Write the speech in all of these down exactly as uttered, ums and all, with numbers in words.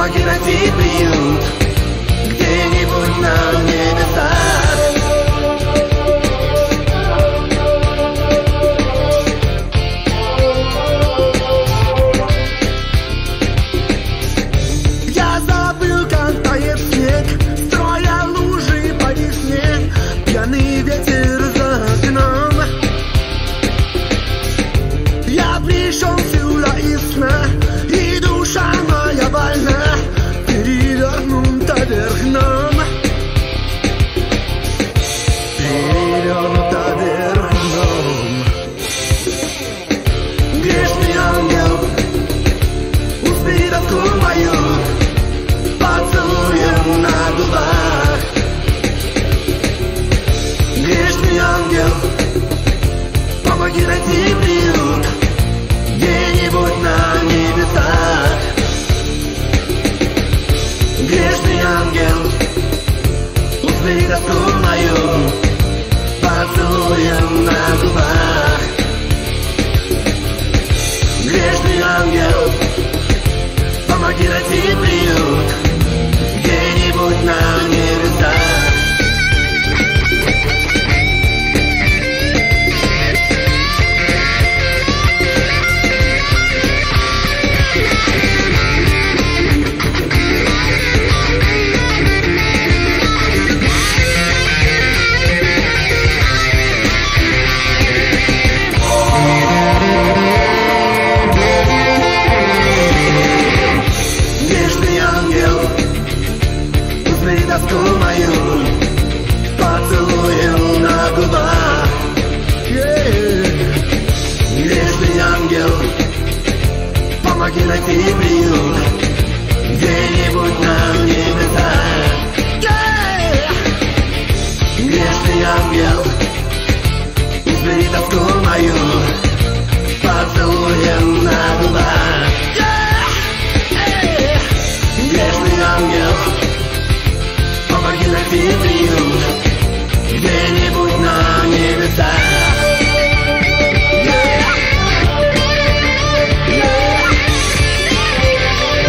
помоги найти приют где-нибудь на небесах. Я забыл, как тает снег, строя лужи по весне, пьяный ветер за окном. Я пришел сюда из сна, и душа моя больна, перевернута вверх дном. Перевернута вверх дном. Грешный ангел, успей тоску мою поцелуем на губах. Грешный ангел, помоги найти приют где-нибудь на небесах. Грешный ангел, усмири тоску мою поцелуем на губах. Грешный ангел, помоги найти приют где-нибудь на небесах. Тоску мою поцелуем на губах. Yeah. Грешный ангел, помоги найти приют где-нибудь на небесах. Yeah. Грешный ангел, убери тоску мою поцелуем на губах. Yeah. Yeah. Грешный ангел, помоги найти приют где-нибудь на небесах. Yeah. Yeah.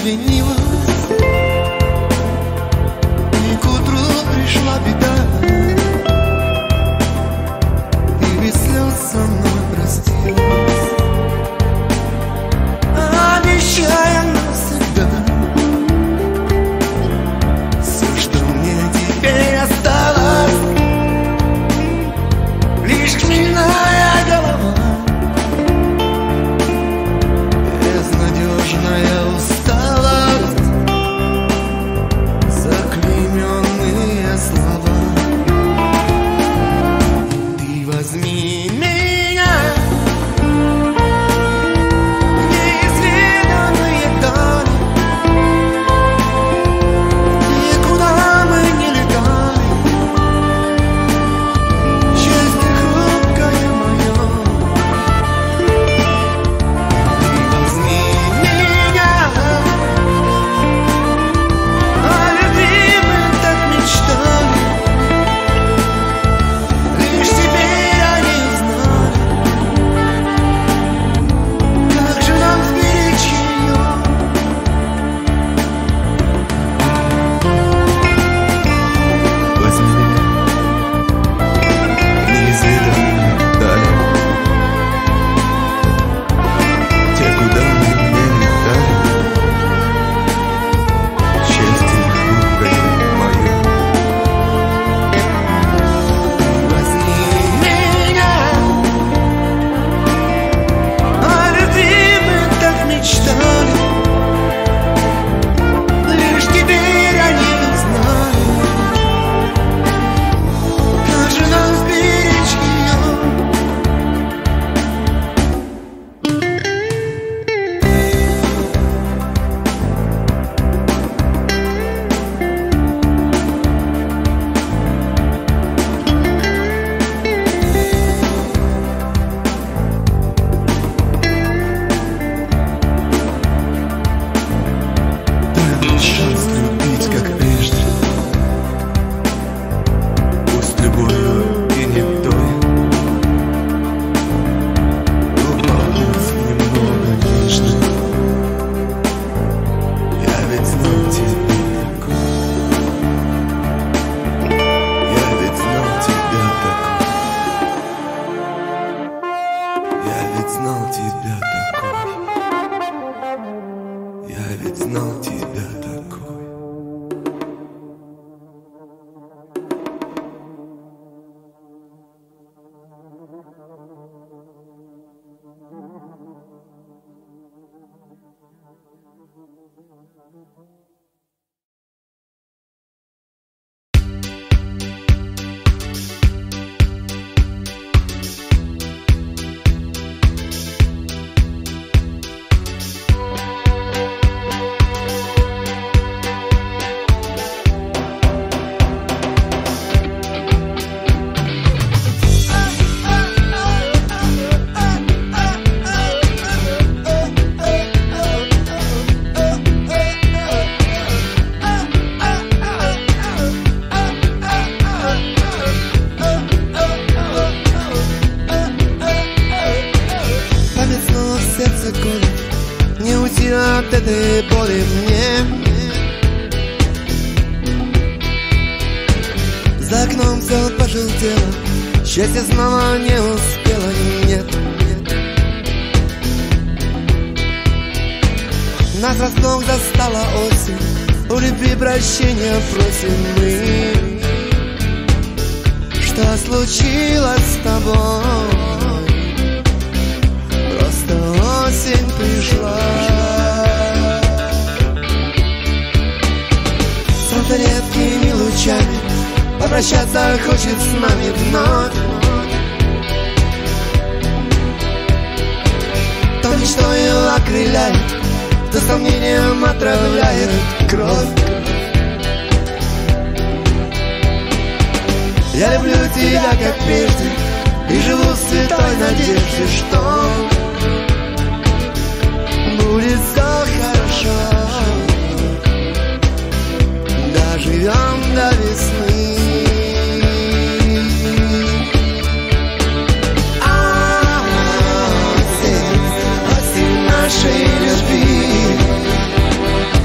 извинилась, и к утру пришла беда. И без слез со мной простилась, обещая навсегда. Все, что мне теперь осталось, лишь хмельная голова, безнадежная усталость, заклейменные слова. Ты возьми меня в неизведанные дали, никуда мы не летали. Счастье хрупкое мое, ты возьми меня, о любви мы так мечтали, лишь теперь они узнали, как же нам сберечь ее. Возьми меня в неизведанные дали, те, куда мы не летали. Счастье хрупкое мое, возьми меня, о любви мы так мечтали, лишь теперь они узнали, как же нам сберечь ее. Дай мне шанс любить, как прежде, пусть любовью и не той, добавить немного нежно. Я ведь знал тебя такой, я ведь знал тебя такой, я ведь знал тебя такой, я ведь знал тебя такой. Память снова в сердце колет, не уйти от этой боли мне. За окном все пожелтело, счастье снова не успела, нет. Нас врасплох застала осень, у любви прощения просим мы. Что случилось с тобой? Просто осень пришла. Солнце редкими лучами попрощаться хочет с нами вновь. То мечтою окрыляет, то сомнением отравляет кровь. Я люблю тебя, как прежде, и живу в святой надежде, что будет все хорошо. Доживем до весны. Осень, осень нашей любви.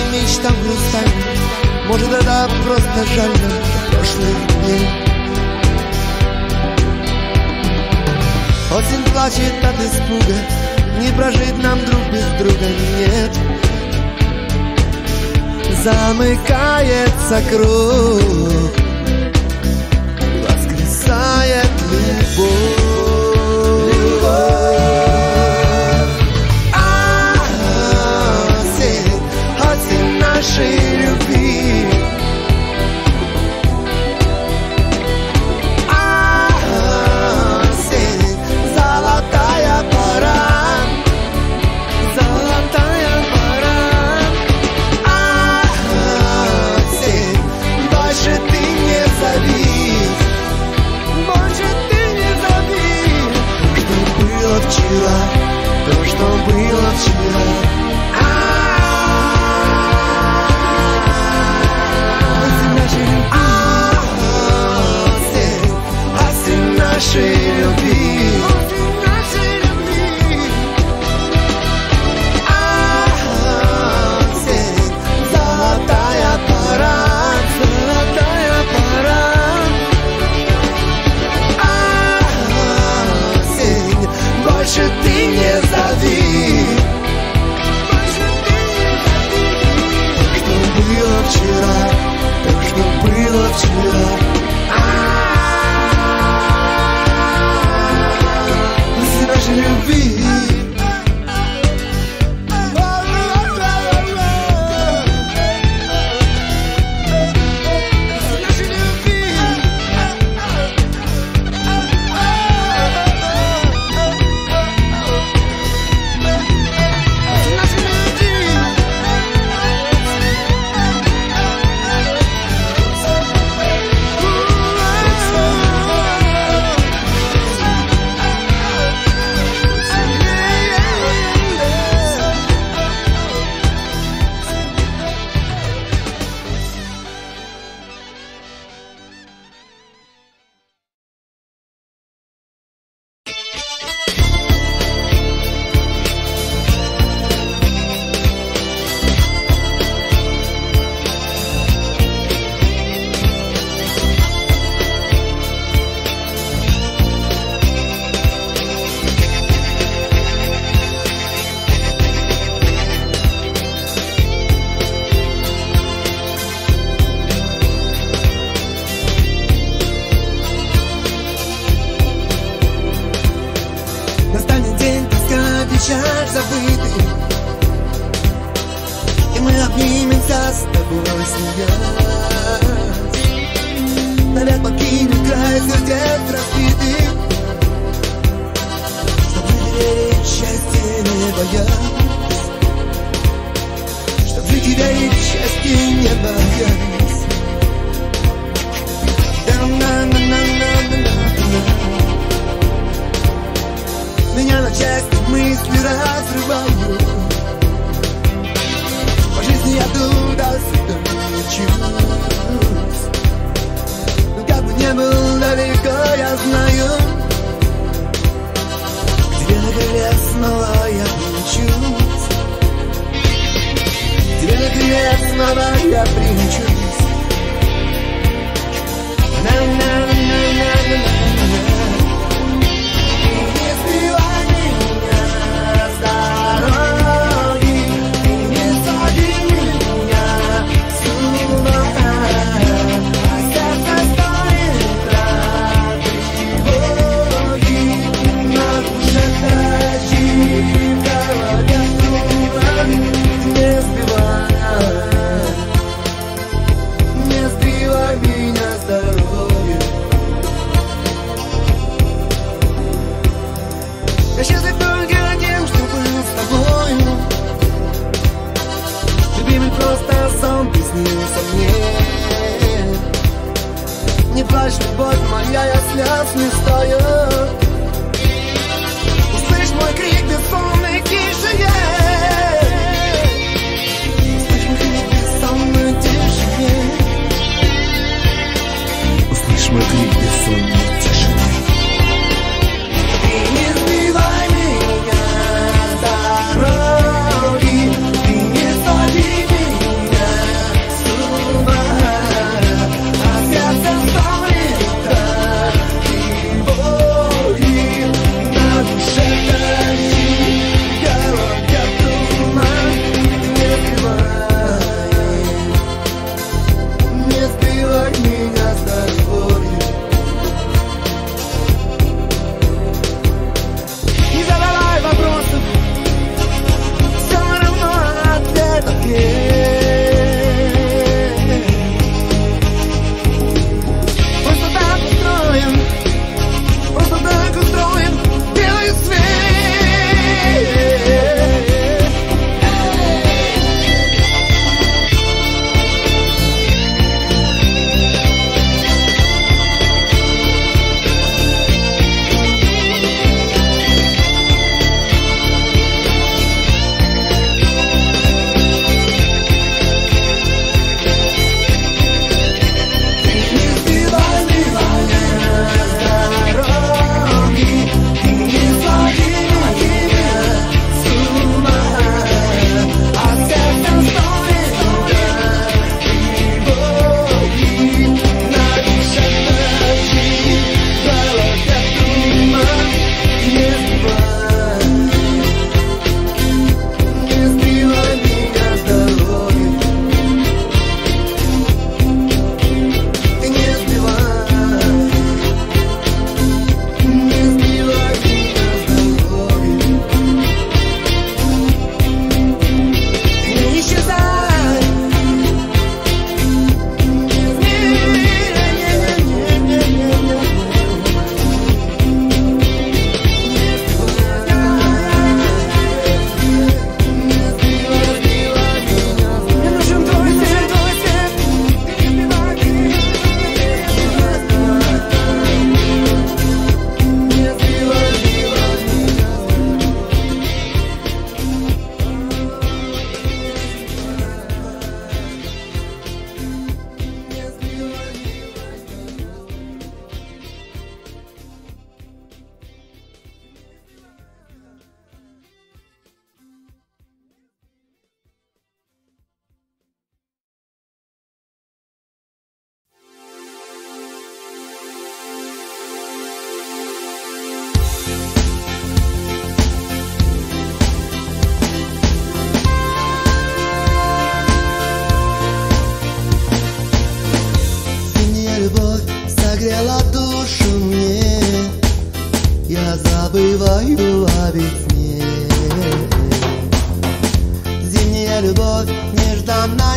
мечтам хрустальным. Может, это просто жаль нам прошлых дней. Осень плачет от испуга, не прожить нам друг без друга, нет. Замыкается круг, воскресает любовь. Любовь. Осень, осень нашей любви. Осень, золотая пора. Золотая пора. Осень, больше ты не зови. Больше ты не зови. Что было вчера, то, что было вчера. Нашей любви, нашей любви. Осень, золотая пора, золотая пора. Осень, больше ты не зови. Больше ты не зови. Что было вчера, то, что было вчера. Нашей любви. Печаль забытый, и мы обнимемся с тобой, смеясь. Навек покинем край сердец разбитых, чтобы верить счастье не боясь, чтобы жить и верить счастье не боясь. Меня на части мысли разрывают. По жизни я туда-сюда мечусь. Но как бы не был далеко, я знаю, к тебе на крыле снова я примчусь. К тебе на крыле снова я примчусь. На-на-на-на-на-на-на. Я счастлив только тем, что был с тобою. Любимый, просто сон приснился мне. Не плачь, любовь моя, я слез не стою. Услышь мой крик бессонной тишине. Услышь мой крик бессонной тишине. Услышь мой крик бессонной тишине. Ты не сбивай меня с дороги, ты не зови меня.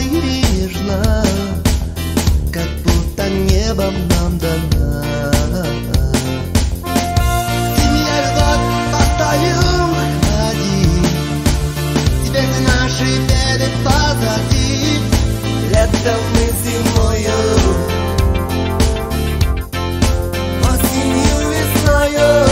неподвижна, как будто небом нам дана. Зимняя любовь, постою, ходи, теперь наши беды позади. Летом мы зимою, осенью, весною.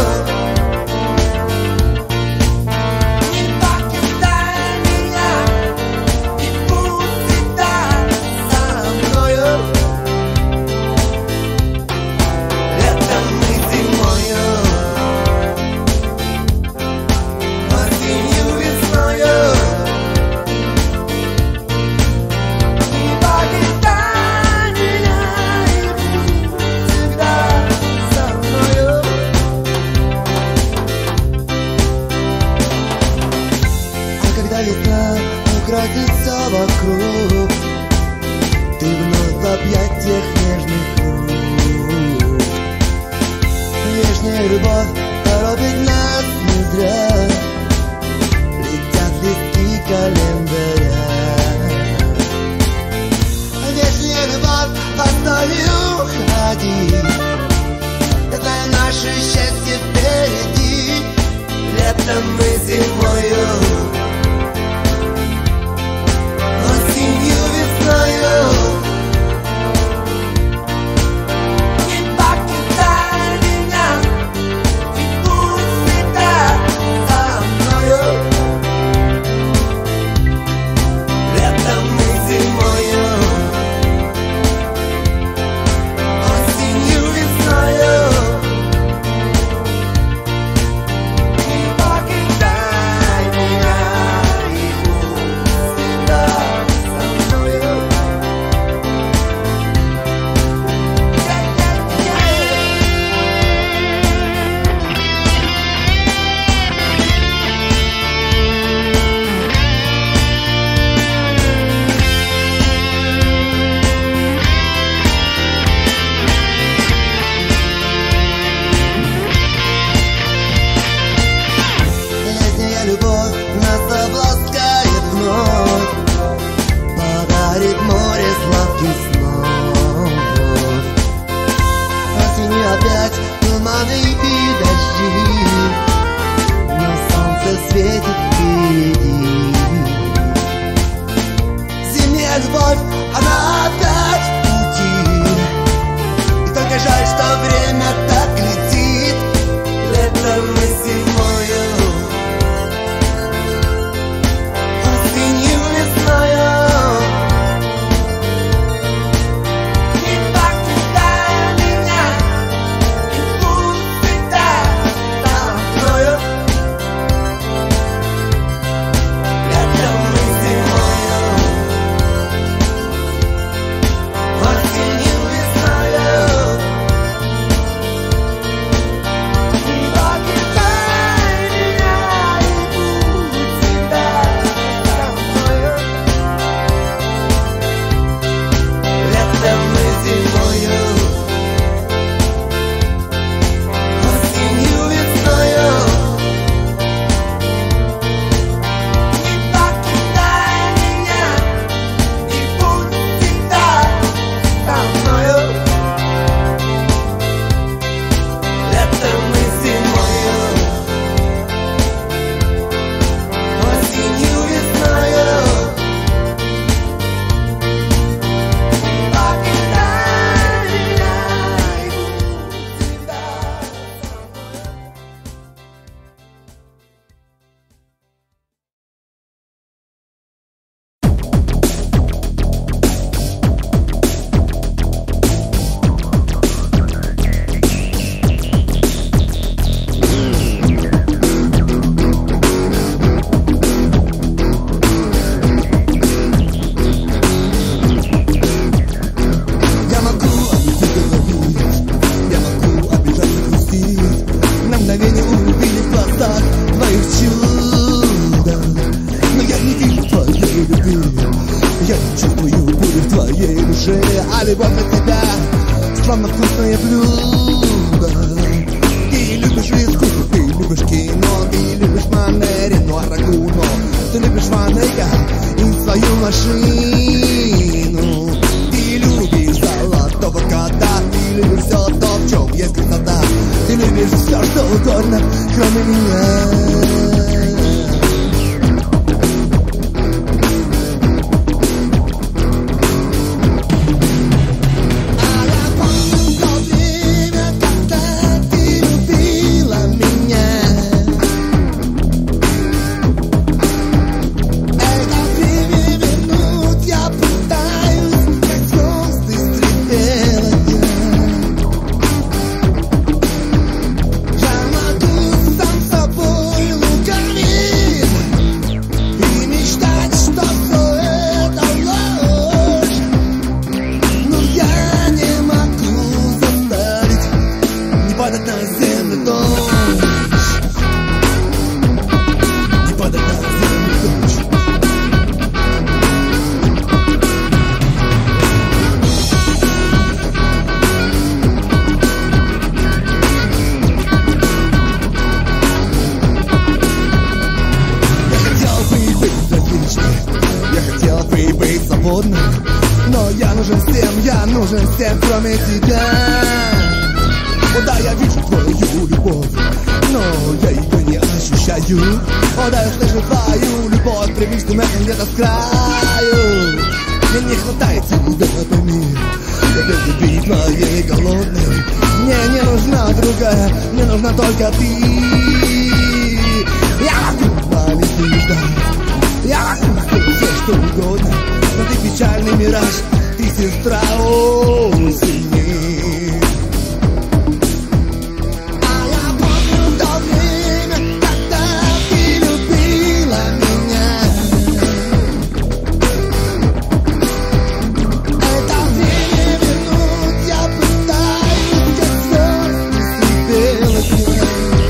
Весна украсится вокруг, ты вновь в объятиях нежных рук. Вечная любовь торопит нас не зря, летят листки календаря. Вечная любовь, постою, ходи, я знаю, наше счастье впереди. Летом мы зимою, осенью, весною. Не покидай меня, и будь всегда со мною. Летом мы зимою, осенью, весною. Не покидай меня, и будь всегда. Любовь нас обласкает вновь, подарит море сладких снов. Осенью опять туманы и дожди, но солнце светит впереди. Зимняя любовь, она опять в пути, и только жаль, что время так летит. Летом мы зимою, а любовь от тебя словно вкусное блюдо. Ты любишь искусство, ты любишь кино, ты любишь манеры, но рагу, но ты любишь Ван Эйка и свою машину. Ты любишь золотого кота, ты любишь все то, в чем есть красота. Ты любишь все, что угодно, кроме меня. Но я нужен всем, я нужен всем, кроме тебя. О да, я вижу твою любовь, но я ее не ощущаю. О да, я слышу твою любовь, привычным где-то с краю. Мне не хватает тебя, пойми, я без любви твоей голодной. Мне не нужна другая, мне нужна только ты. Я могу полететь ждать, я могу все что угодно, но ты печальный мираж, ты сестра осени. А я помню то время, когда ты любила меня. Это время вернуть я пытаюсь, как звезд не слепила тебя.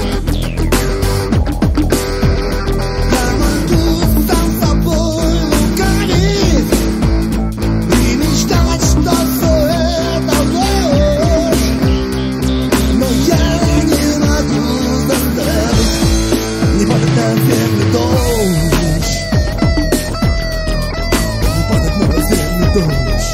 Я могу сам собой лукавить и мечтать, что все это ложь, но я не могу заставить не падать на землю дождь, не падать на землю дождь.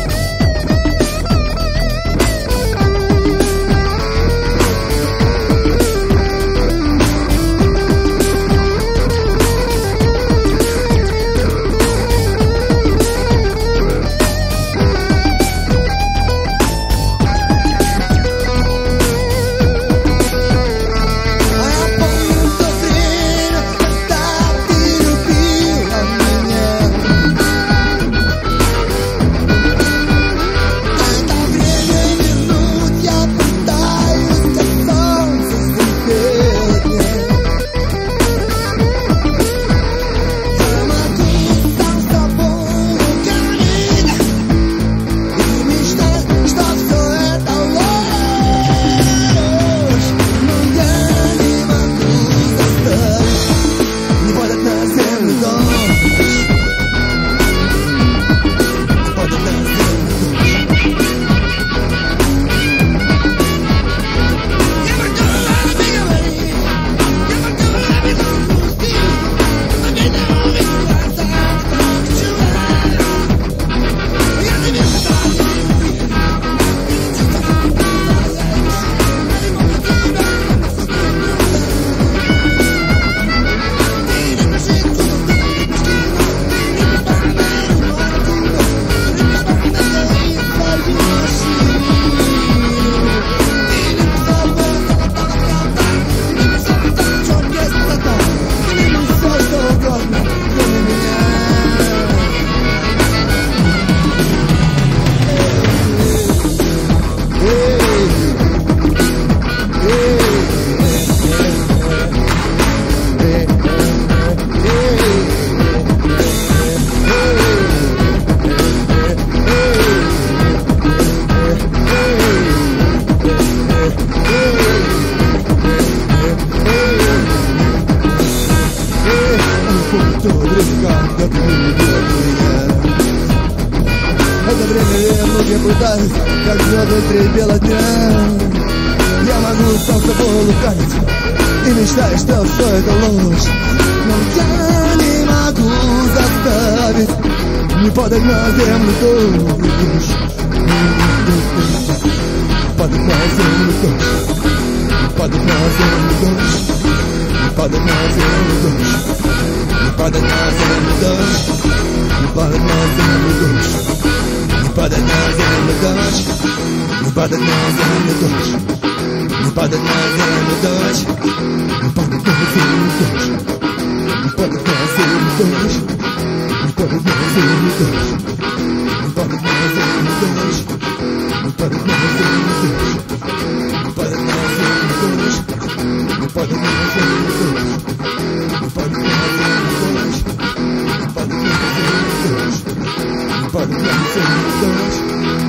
Это время вернуть я пытаюсь, как звезды средь бела дня. Я могу сам с собой лукавить и мечтаю, что все это ложь, но я не могу заставить оставить, не падать на землю дождь, не падать на землю дождь, не падать на землю дождь, не падать на землю дождь, не падать на землю дождь, не падать на землю дождь, не падать на землю дождь, не падать на землю дождь, не падать на землю дождь, не падать на землю дождь, не падать на землю дождь, не падать на землю дождь, не падать на землю дождь, не падать на землю дождь, не падать на землю дождь, не падать на землю дождь, не падать на землю дождь, не падать на землю дождь, не падать на землю дождь.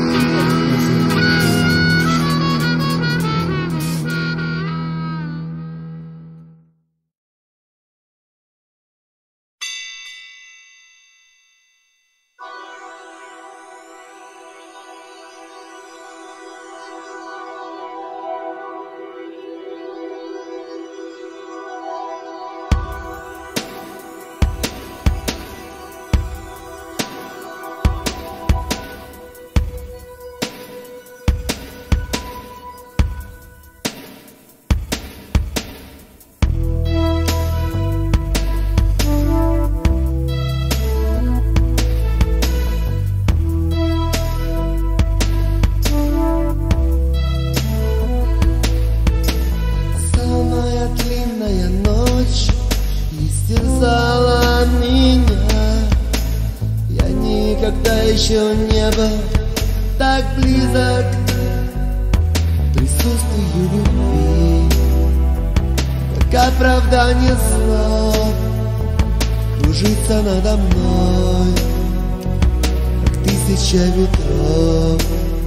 Еще не был так близок к присутствию любви, как оправдание слов кружится надо мной, как тысяча ветров.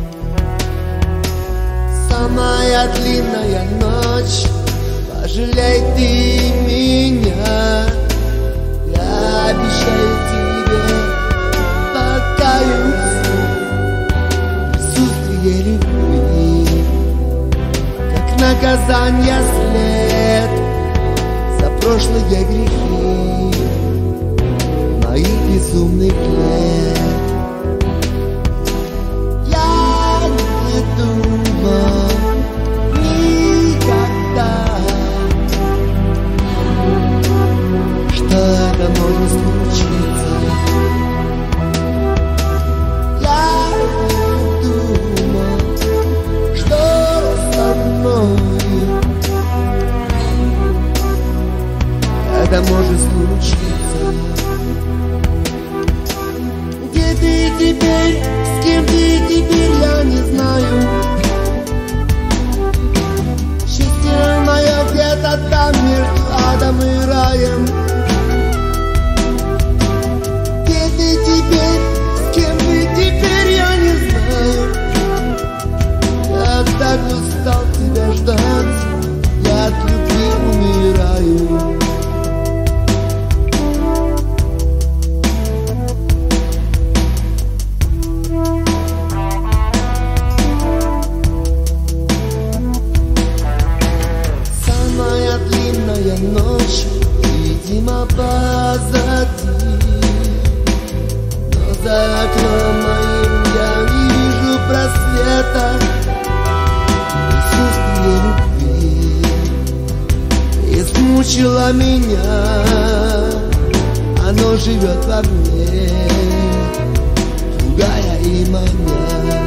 Самая длинная ночь, пожалей ты меня, я обещаю тебе присутствие любви, как наказание след за прошлые грехи моих безумных лет. Я не думал никогда, что это может случиться. Это может случиться. Где ты теперь, с кем ты теперь, я не знаю. Счастье мое где-то там между адом и раем. Где ты теперь, с кем ты теперь, я не знаю. Я так устал тебя ждать, я от любви умираю. Ночь, видимо, позади, но за окном моим я не вижу просвета. Присутствие любви измучило меня, оно живет во мне, пугая и маня.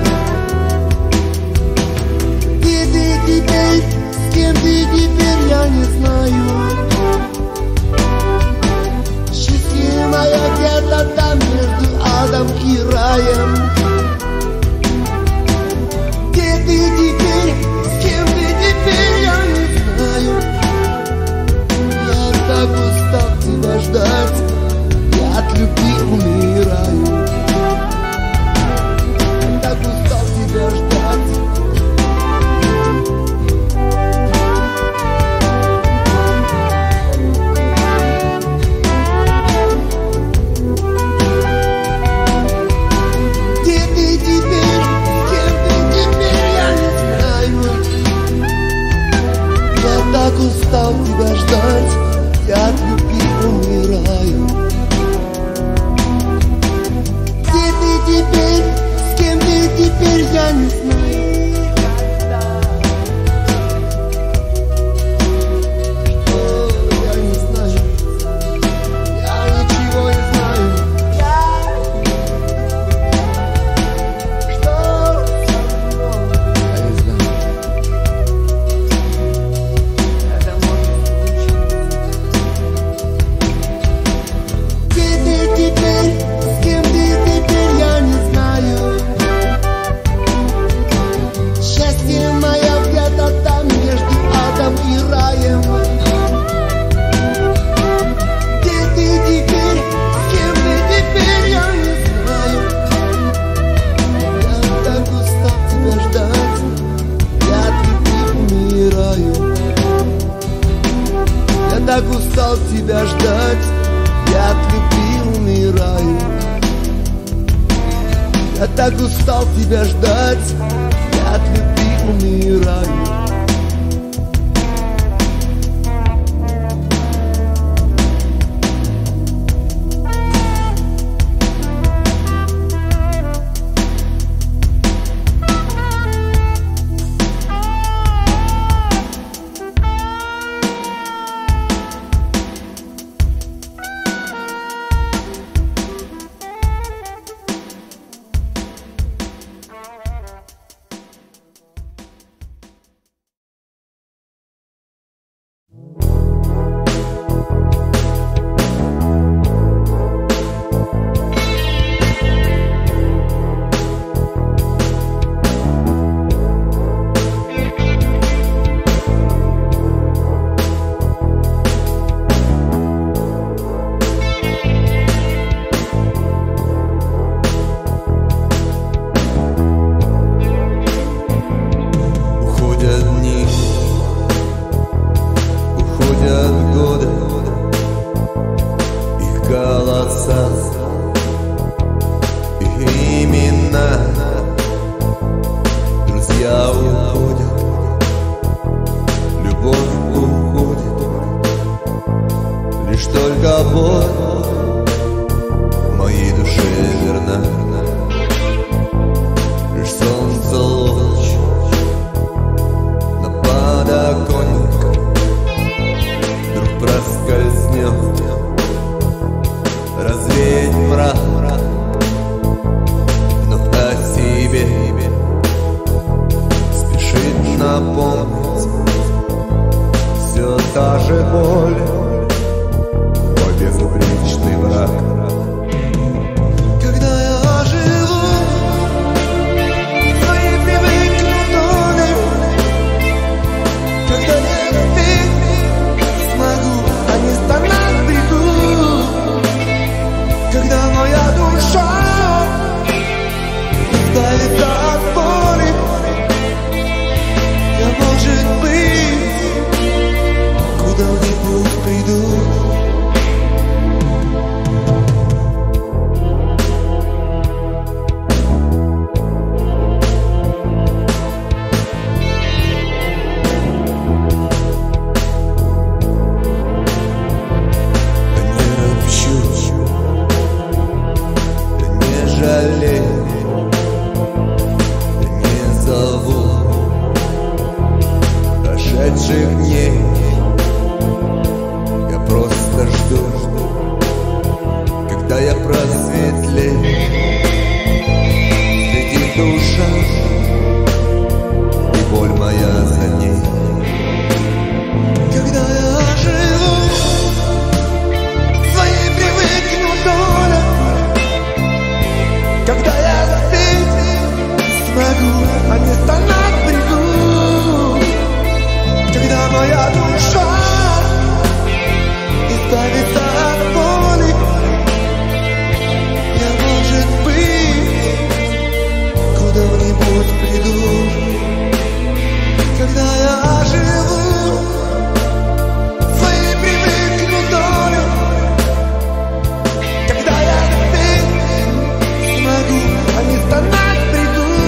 Где ты теперь, с кем ты теперь, я не знаю. Счастье мое где-то там между адом и раем. Где ты теперь, с кем ты теперь, я не знаю. Я так устал тебя ждать, я от любви умираю. Я так устал тебя ждать. Так устал тебя ждать, я от любви умираю. Я так устал тебя ждать, я от любви умираю.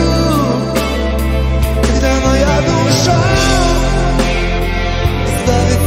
Ставить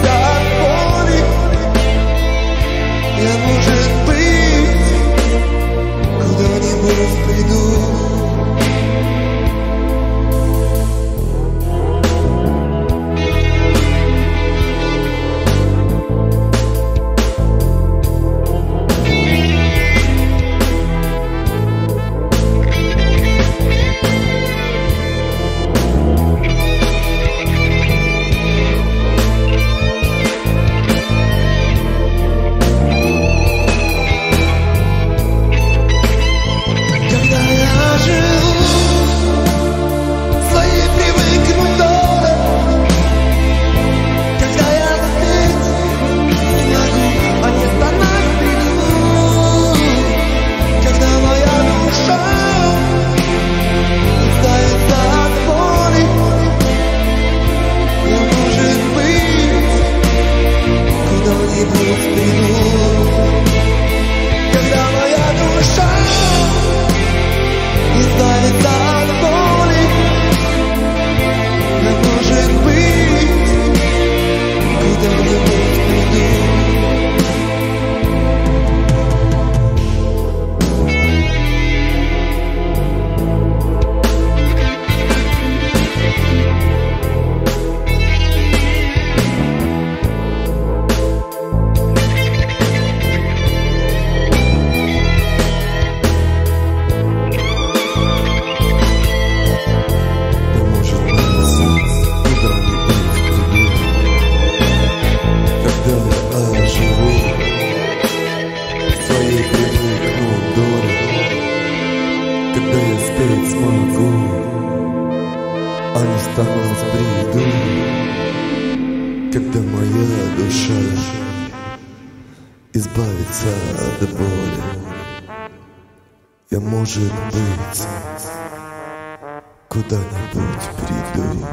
когда я спеть смогу, а не стану в бреду, когда моя душа избавится от боли. Я, может быть, куда-нибудь приду.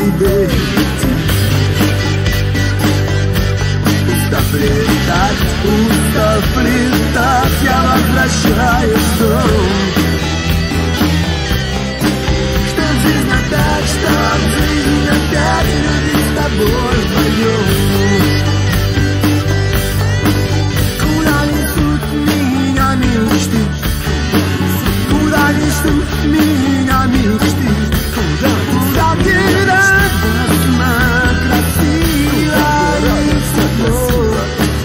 себе. Устав летать, устав летать, я возвращаюсь в дом. Что жизнь опять, что жизнь опять любит с тобой вдвоем. Куда несут меня мечты? Куда несут меня мечты? Куда, куда ты радостно, красиво и с тобой?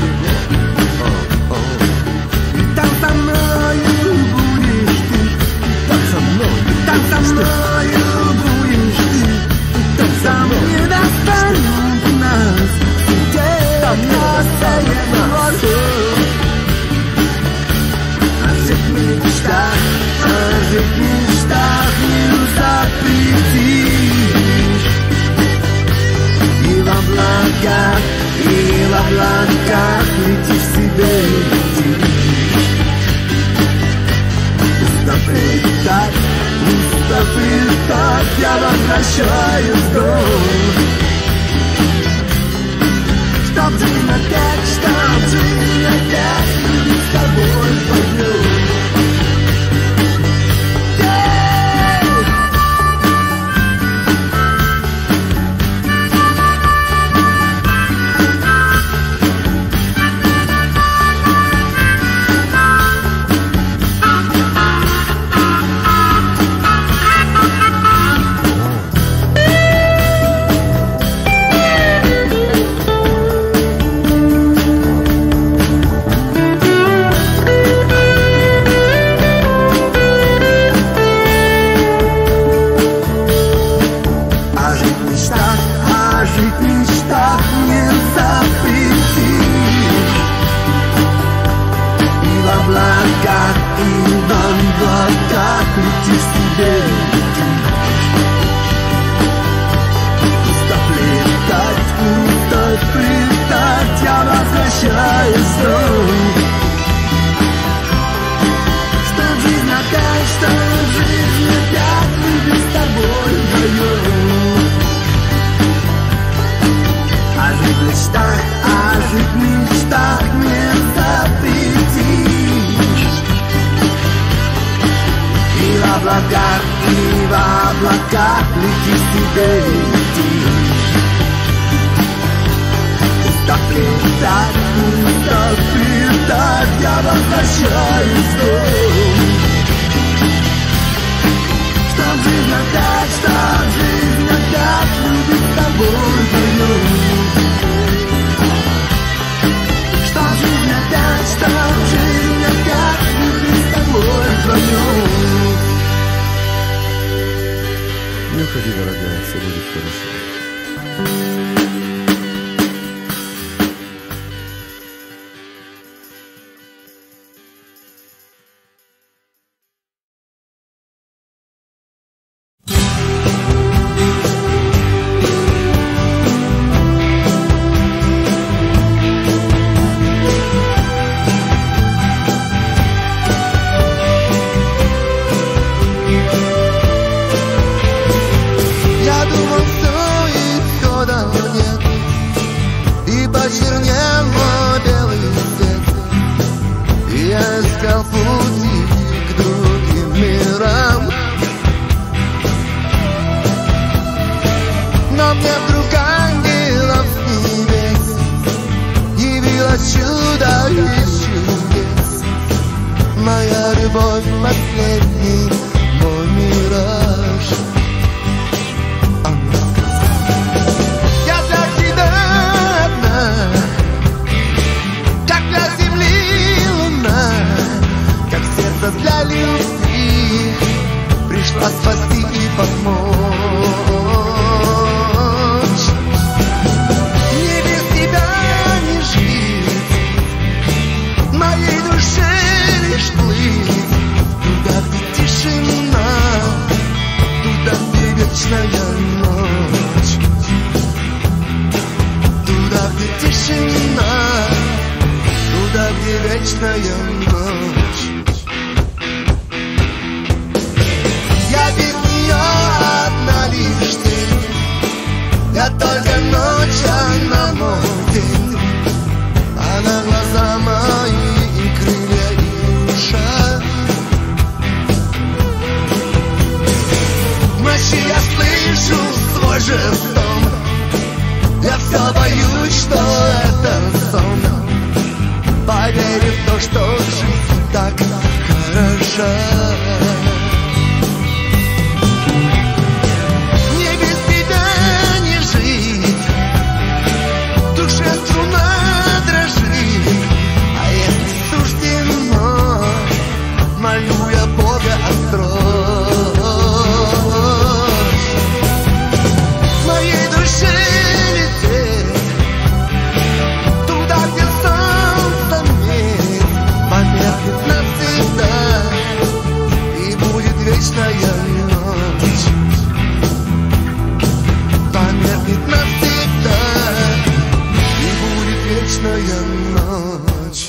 Там со мною будешь ты, там со мной, там со мною будешь ты, там со мной. Не достанут нас, где касается воздух. А жить в мечтах, а жить в мечтах не запретишь. И в облаках, и в облаках летишь себе, летишь. Устав летать, устав летать, я возвращаюсь в дом. Чтоб жизнь опять, чтоб жизнь опять любить с тобой вдвоем. Не уходи, дорогая, все будет хорошо. Моей душе лишь плыть, куда ты тише душа. Мне без тебя не жить, в душе струна дрожит. А если суждено, молю я Бога, открой моей душе лететь туда, где солнце нет, померкнет навсегда, и будет вечная ночь. Померкнет навсегда, и будет вечная ночь.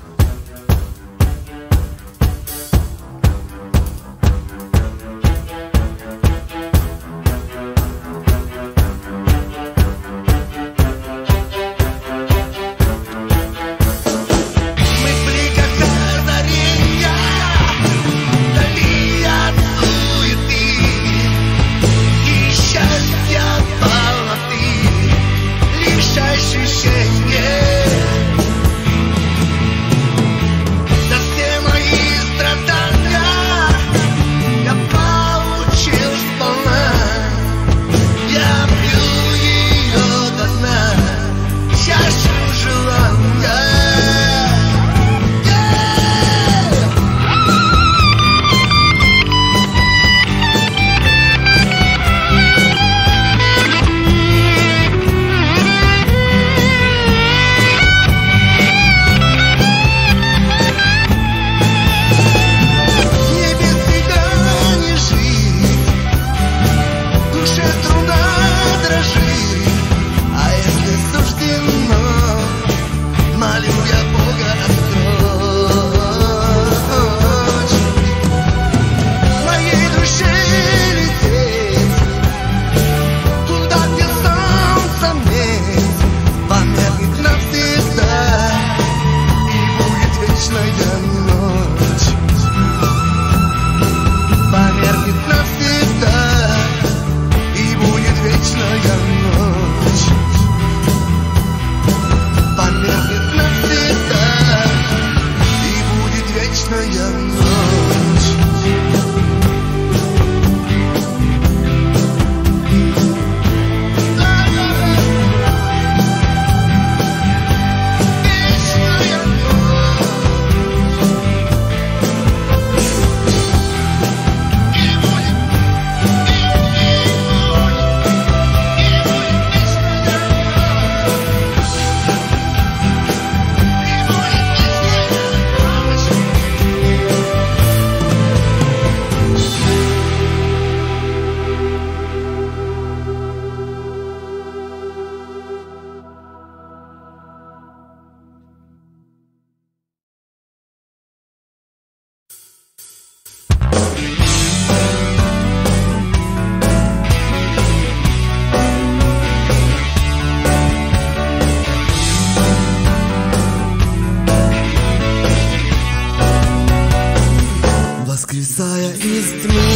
Воскресая из тьмы,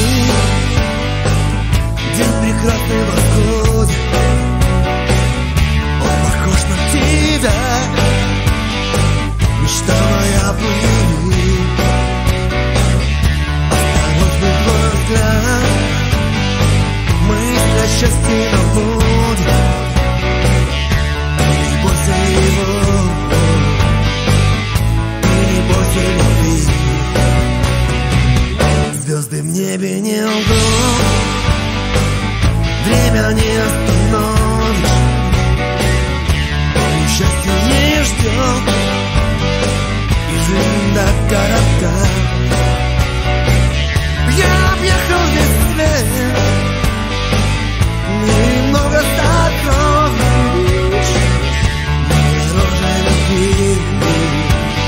день прекрасный восходит, он похож на тебя, мечта моя плыви. Осторожный твой взгляд, мысль о счастье наводит, не бойся его, и не бойся любви. Звезды в небе не лгут, время не остановишь, счастье не ждет, и жизнь до коротка. Я объехал весь свет, немного сокровищ, дороже любви,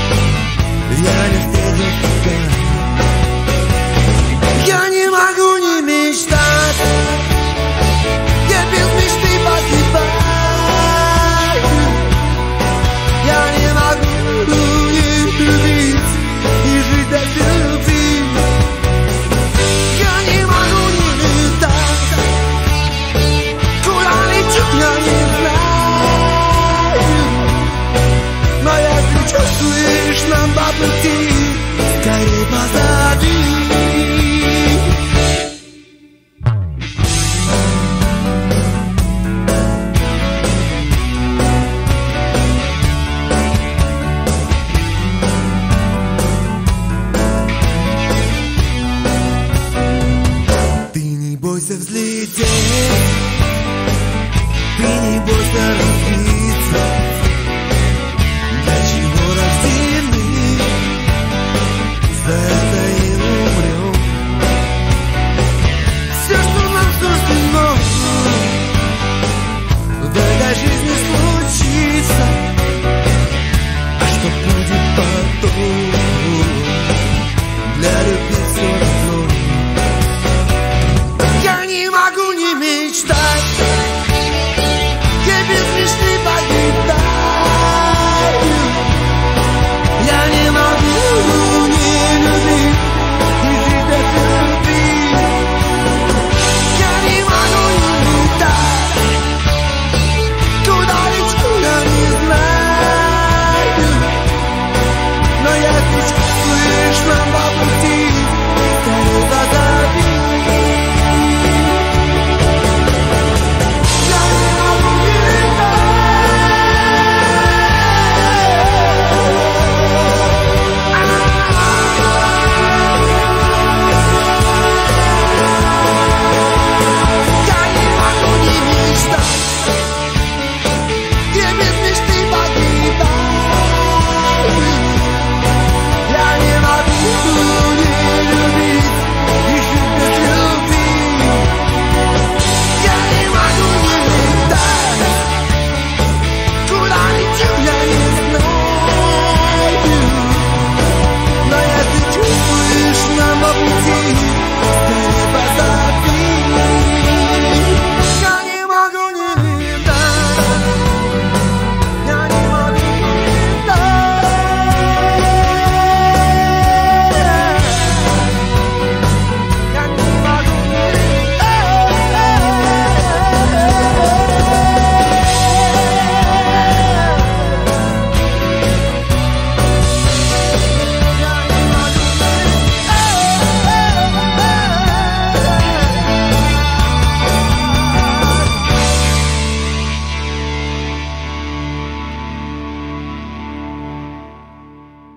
я не встретил тебя. Я не могу не позади. Ты не бойся взлететь, ты не бойся разбить.